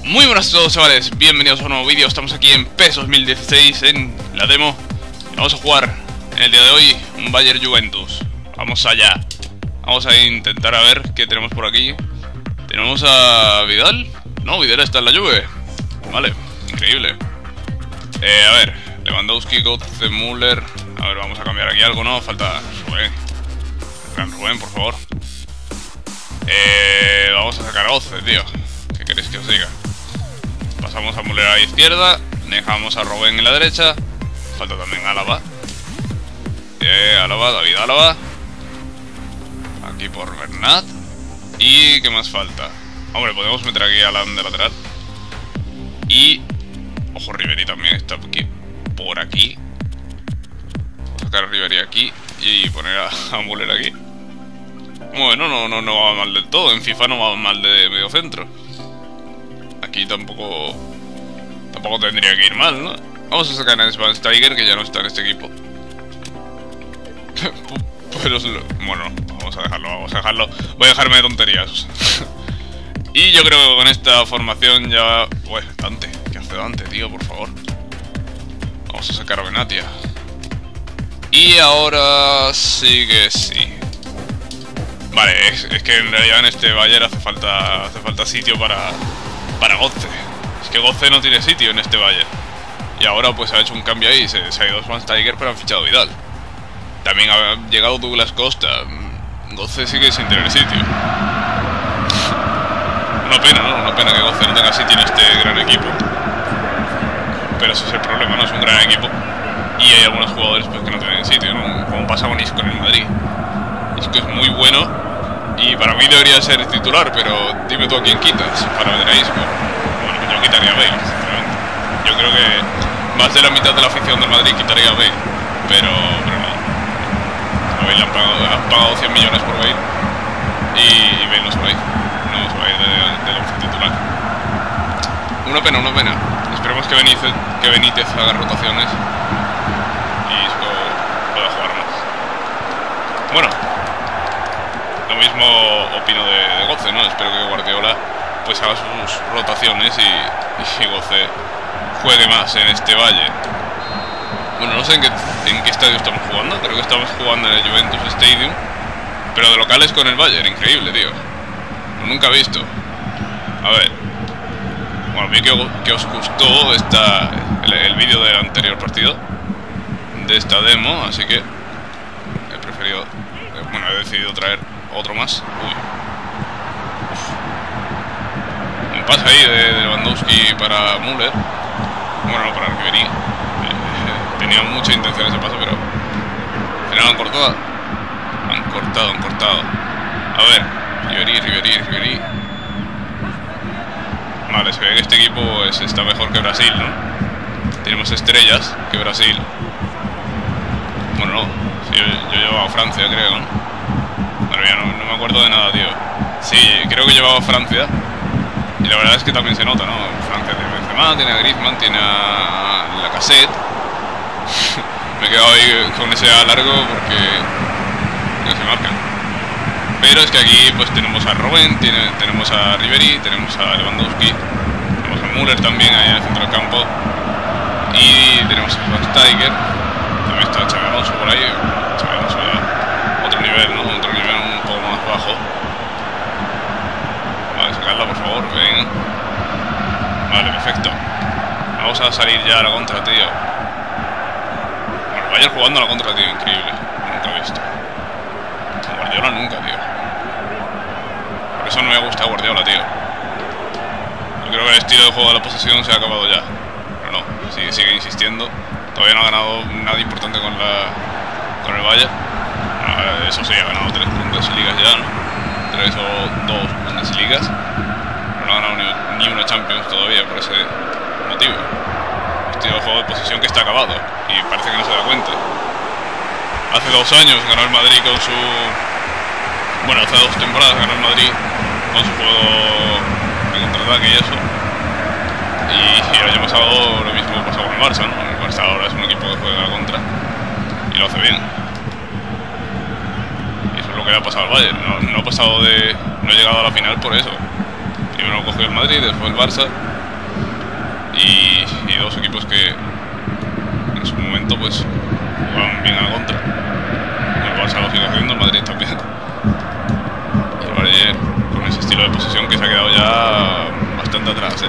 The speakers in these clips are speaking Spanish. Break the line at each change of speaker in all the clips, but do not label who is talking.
Muy buenas a todos, chavales, bienvenidos a un nuevo vídeo. Estamos aquí en PES 2016 en la demo. Vamos a jugar en el día de hoy un Bayern Juventus. Vamos allá. Vamos a intentar a ver qué tenemos por aquí. Tenemos a Vidal. No, Vidal está en la Juve. Vale, increíble. A ver, Lewandowski, Götze, Müller. A ver, vamos a cambiar aquí algo, ¿no? Falta Rubén. Gran Rubén, por favor. Vamos a sacar a Götze, tío. ¿Qué queréis que os diga? Pasamos a Müller a la izquierda. Dejamos a Robben en la derecha. Falta también Álava. Álava, David Álava. Aquí por Bernat. ¿Y qué más falta? Hombre, podemos meter aquí a Alan de lateral. Y... ojo, Ribery también está aquí, por aquí. Vamos a sacar a Ribery aquí y poner a Müller aquí. Bueno, no va mal del todo. En FIFA no va mal de medio centro. Aquí tampoco tendría que ir mal, ¿no? Vamos a sacar a Schweinsteiger, que ya no está en este equipo. Pero bueno, vamos a dejarlo. Voy a dejarme de tonterías. Y yo creo que con esta formación ya... Uy, Dante, ¿qué hace Dante, tío? Por favor. Vamos a sacar a Benatia. Y ahora sí que sí. Vale, es que en realidad en este Bayern hace falta sitio para Götze. Es que Götze no tiene sitio en este Bayern. Y ahora pues ha hecho un cambio ahí. Se ha ido Schweinsteiger, pero han fichado a Vidal. También ha llegado Douglas Costa. Götze sigue sin tener sitio. Una pena, ¿no? Una pena que Götze no tenga sitio en este gran equipo. Pero ese es el problema, ¿no? Es un gran equipo. Y hay algunos jugadores pues, que no tienen sitio, ¿no? Como pasa con Isco en el Madrid. Isco es muy bueno y para mí debería ser titular, pero dime tú a quién quitas para meter a Isco. Bueno, yo quitaría a Bale, sinceramente. Yo creo que más de la mitad de la afición del Madrid quitaría a Bale, pero no. A Bale han pagado 100 millones por Bale y Bale no se va a ir. No se va a ir del once titular. Una pena. Esperemos que Benítez haga rotaciones y Isco pueda jugar más. Bueno, lo mismo opino de Götze, ¿no? Espero que Guardiola pues haga sus rotaciones y Götze juegue más en este Bayern. Bueno, no sé en qué estadio estamos jugando. Creo que estamos jugando en el Juventus Stadium, pero de locales con el Bayern. Increíble, tío. Nunca he visto. A ver. Bueno, vi que os gustó el vídeo del anterior partido de esta demo, así que he decidido traer otro más. Uy. Un pase ahí de Lewandowski para Müller. Bueno, no para Ribery. Tenía mucha intención ese pase, pero al final han cortado. Han cortado. A ver, Ribery. Vale, se ve que este equipo está mejor que Brasil, ¿no? Tenemos estrellas que Brasil. Bueno, no. Sí, yo llevaba a Francia, creo, ¿no? Bueno, ya no me acuerdo de nada, tío. Sí, creo que llevaba a Francia. Y la verdad es que también se nota, ¿no? Francia tiene a Benzema, tiene a Griezmann, tiene a Lacazette. Me he quedado ahí con ese A largo porque no se marcan. Pero es que aquí pues tenemos a Robben, tenemos a Ribery, tenemos a Lewandowski, tenemos a Müller también ahí en el centro del campo. Y tenemos a Schweinsteiger. También está Xabi Alonso por ahí. Xabi Alonso ya otro nivel, ¿no? Otro nivel un poco más bajo. Vale, sacarla por favor, ven. Vale, perfecto. Vamos a salir ya a la contra, tío. Bueno, Bayern jugando a la contra, tío, increíble. Nunca he visto. Guardiola nunca, tío. Por eso no me gusta Guardiola, tío. Yo creo que el estilo de juego de la posesión se ha acabado ya. Pero no, sigue insistiendo. Todavía no ha ganado nada importante con el Bayern. Eso sí, ha ganado 3 Bundesligas ya, ¿no? 3 o 2 Bundesligas. Pero no ha ganado ni una Champions todavía por ese motivo. Estilo de juego de posesión que está acabado. Y parece que no se da cuenta. Hace 2 años ganó el Madrid con su... Bueno, hace 2 temporadas ganó el Madrid con su juego de contraataque y eso. Y el año pasado lo mismo pasó con el Barça, ¿no? El Barça ahora es un equipo que juega a la contra y lo hace bien. Y eso es lo que le ha pasado al Bayern. No ha llegado a la final por eso. Primero lo cogió el Madrid, después el Barça y dos equipos que en su momento pues jugaban bien a la contra. El Barça lo sigue haciendo, el Madrid también. Y el Bayern con ese estilo de posesión que se ha quedado ya bastante atrás,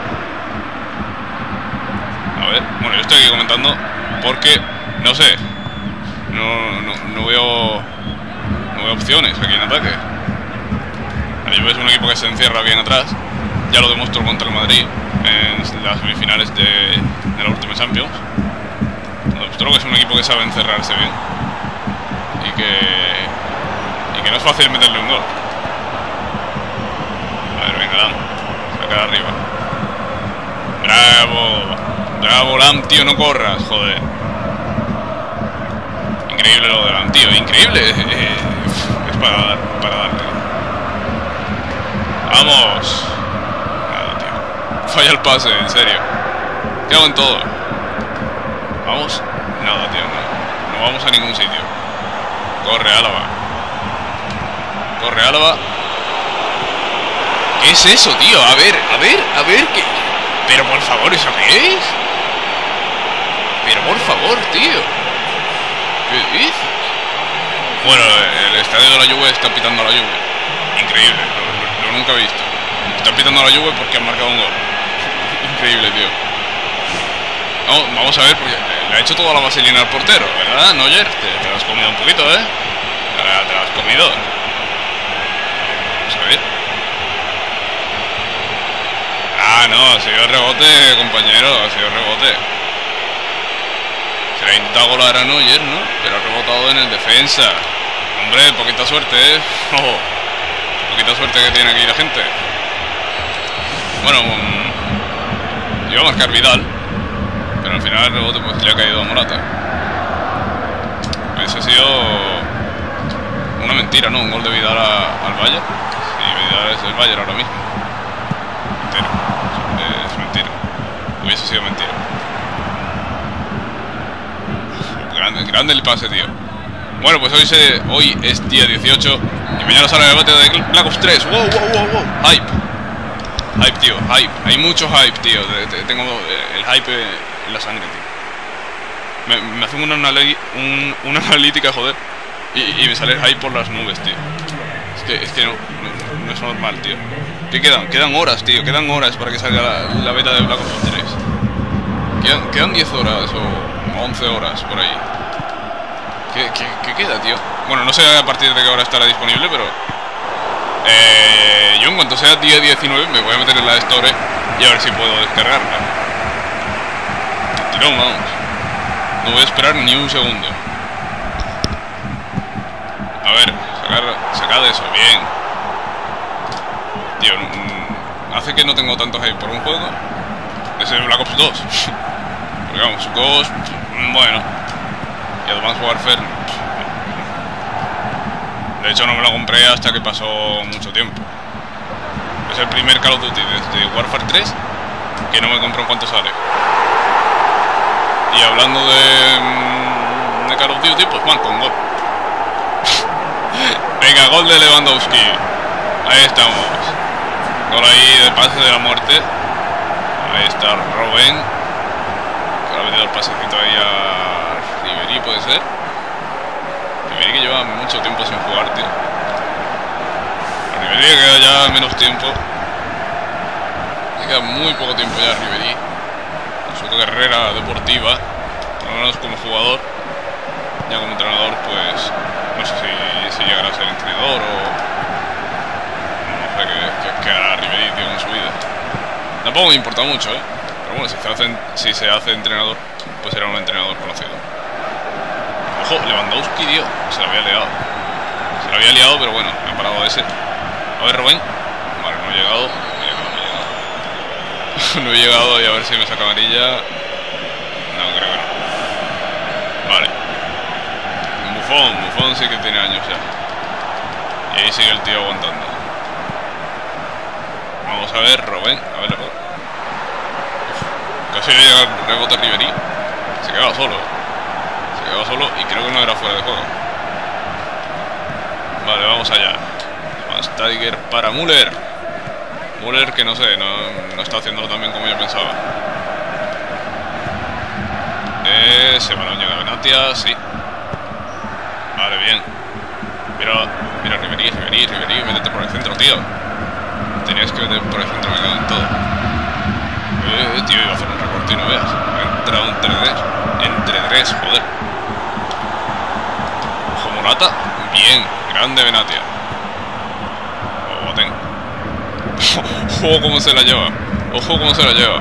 A ver, bueno, yo estoy aquí comentando porque, no sé, no veo opciones aquí en ataque. La Juve es un equipo que se encierra bien atrás, ya lo demostró contra el Madrid en las semifinales de la última Champions. Demostró que es un equipo que sabe encerrarse bien y que no es fácil meterle un gol. A ver, venga, Lam, saca arriba. Bravo, Lam, tío, no corras, joder. Increíble lo de Lam, tío, increíble. Es para darle. Vamos. Nada, tío. Falla el pase, en serio. ¿Qué hago en todo? Vamos. Nada, tío, no vamos a ningún sitio. Corre, Álava. ¿Qué es eso, tío? A ver, ¿qué? Pero por favor, ¿eso qué es? Pero por favor, tío. ¿Qué dices? Bueno, el estadio de la Juve está pitando a la Juve. Increíble, lo nunca he visto. Está pitando a la Juve porque han marcado un gol. Increíble, tío. Vamos a ver, porque le ha hecho toda la vaselina al portero, ¿verdad, Neuer? Te lo has comido un poquito, ¿eh? Te lo has comido. Vamos a ver. Ah, no, ha sido rebote, compañero, ha sido rebote. Se le ha intentado golar a Neuer, ¿no? Pero ha rebotado en el defensa. Hombre, poquita suerte, ¿eh? Poquita suerte que tiene aquí la gente. Bueno, iba a marcar Vidal, pero al final el rebote pues le ha caído a Morata. Ese ha sido una mentira, ¿no? Un gol de Vidal al Bayern. Sí, Vidal es el Bayern ahora mismo. Mentira. Es mentira. Hubiese sido mentira. Grande el pase, tío. Bueno, pues hoy es día 18 y mañana sale el debate de Black Ops 3. Wow. Hype, tío, hype. Hay mucho hype, tío. Tengo el hype en la sangre, tío. Me hacen una analítica, joder, y me sale el hype por las nubes, tío. Es que no es normal, tío. ¿Qué quedan horas, tío. Quedan horas para que salga la beta de Black Ops 3. Quedan 10 horas o 11 horas por ahí. ¿Qué queda, tío? Bueno, no sé a partir de qué hora estará disponible, pero yo en cuanto sea día 19 me voy a meter en la Store y a ver si puedo descargarla. Tirón, vamos. No voy a esperar ni un segundo. A ver, sacar de eso, bien. Tío, hace que no tengo tanto hype por un juego. Es el Black Ops 2. Porque vamos, Ghost, bueno. Y Advanced Warfare, de hecho no me lo compré hasta que pasó mucho tiempo. Es el primer Call of Duty desde Warfare 3 que no me compro en cuanto sale. Y hablando de Call of Duty, pues marco un gol. Venga, gol de Lewandowski. Ahí estamos. Gol ahí de pase de la muerte. Ahí está Robben, que le ha metido el pasecito ahí a Ribery, puede ser. Ribery que lleva mucho tiempo sin jugar, tío. A Ribery le queda ya menos tiempo. Le queda muy poco tiempo ya a Ribery en su carrera deportiva, por lo menos como jugador. Ya como entrenador, pues no sé si llegará a ser entrenador o no sé qué hará Ribery, tío, en su vida. Tampoco me importa mucho, pero bueno, si se hace entrenador, pues será un entrenador conocido. Ojo, Lewandowski, tío, se lo había liado, pero bueno, me ha parado ese. A ver, Robben. Vale, no he llegado. No he llegado y a ver si me saca amarilla. No, creo que no. Vale. Buffon sí que tiene años ya. Y ahí sigue el tío aguantando. Vamos a ver, Robben. A ver, casi le llega el rebote a Ribery. Se quedaba solo y creo que no era fuera de juego. Vale, vamos allá. Tiger para Müller, que no sé, no está haciéndolo tan bien como yo pensaba. Ese balón llega a Benatia, sí. Vale, bien. Mira, Ribery, métete por el centro, tío. Tenías que meter por el centro, me cago en todo. Tío, iba a hacer un recorte y no veas. Me ha entrado un 3-3. Entre 3, joder. Ojo, Morata. Bien, grande Benatia. Oh, Boateng. Ojo cómo se la lleva. Ojo cómo se la lleva.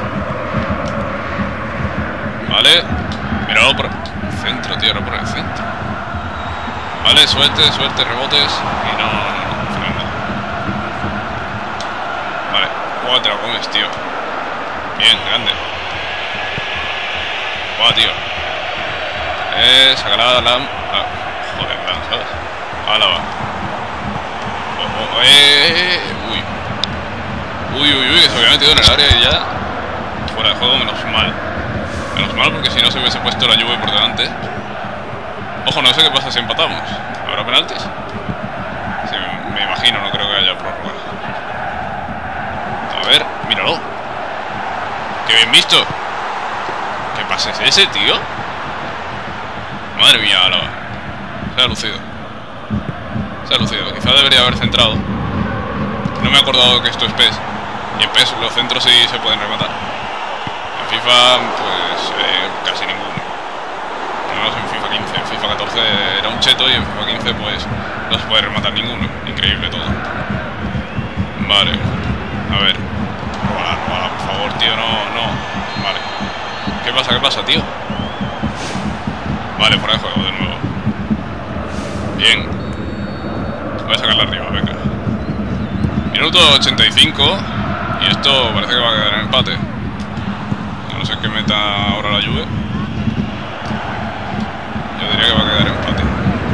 Vale. Míralo por el centro, tío, ahora por el centro. Vale, suerte, rebotes. Y no, al final no. Vale, guau, te lo comes, tío. Bien, grande. Guau, tío. Sácala, Lam. Ah, joder, Lam, ¿sabes? Álava. Uy, que se había metido en el área y ya. Fuera de juego, menos mal. Menos mal, porque si no se hubiese puesto la Juve por delante. Ojo, no sé qué pasa si empatamos. ¿Habrá penaltis? Sí, me imagino, no creo que haya prórroga. A ver, míralo. ¡Qué bien visto! ¿Qué pase es ese, tío? Madre mía, Álava. Se ha lucido. Se ha lucido. Quizá debería haber centrado. No me he acordado que esto es PES. Y en PES los centros sí se pueden rematar. En FIFA, pues casi ninguno. No en FIFA 15. En FIFA 14 era un cheto y en FIFA 15 pues no se puede rematar ninguno. Increíble todo. Vale. A ver. Róbala, por favor, tío. No. Vale. ¿Qué pasa, tío? Vale, fuera de juego de nuevo. Bien. Voy a sacarla arriba, venga. Minuto 85. Y esto parece que va a quedar en empate. No sé qué meta ahora la Juve. Yo diría que va a quedar empate.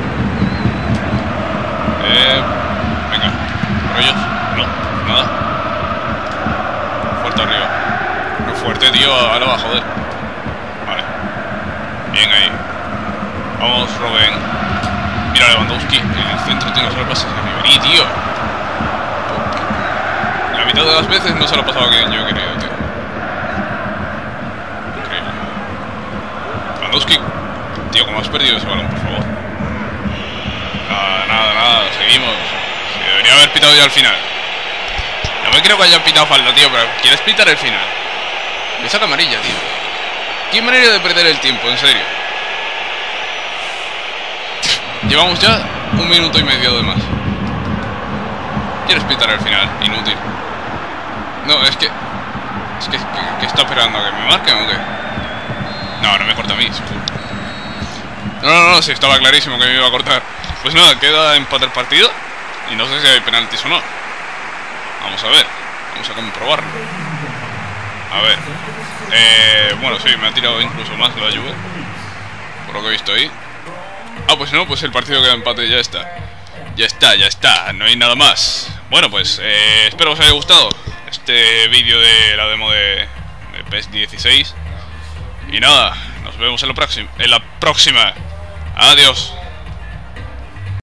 Venga. ¿Por ellos? No, nada. Fuerte arriba. Muy fuerte, tío. Álava, joder. Vale. Bien ahí. Vamos, Robben. Mira, Lewandowski. En el centro tiene que hacer pases a Ribery, tío. La mitad de las veces no se lo ha pasado a quien yo he querido, tío. Increíble. Lewandowski. Tío, ¿cómo has perdido ese balón, por favor? Nada, seguimos. Sí, debería haber pitado ya al final. No me creo que haya pitado falta, tío, pero ¿quieres pitar el final? Me saca amarilla, tío. ¿Qué manera de perder el tiempo, en serio? Llevamos ya 1 minuto y medio de más. ¿Quieres pitar el final? Inútil. No, es que está esperando a que me marquen o qué. No me corta a mí, seguro. No, sí, estaba clarísimo que me iba a cortar. Pues nada, queda empate el partido. Y no sé si hay penaltis o no. Vamos a ver, vamos a comprobarlo. A ver. Bueno, sí, me ha tirado incluso más la Juve, por lo que he visto ahí. Ah, pues no, pues el partido queda empate y ya está. Ya está, no hay nada más. Bueno, pues espero que os haya gustado este vídeo de la demo de PES 16. Y nada, nos vemos en la próxima. Adiós.